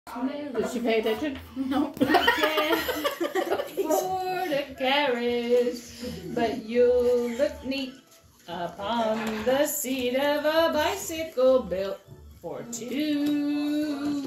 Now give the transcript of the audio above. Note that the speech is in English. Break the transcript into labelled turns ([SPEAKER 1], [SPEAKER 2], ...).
[SPEAKER 1] Did she pay attention?
[SPEAKER 2] Nope.
[SPEAKER 1] I can't afford a carriage, but you look neat upon the seat of a bicycle built for two.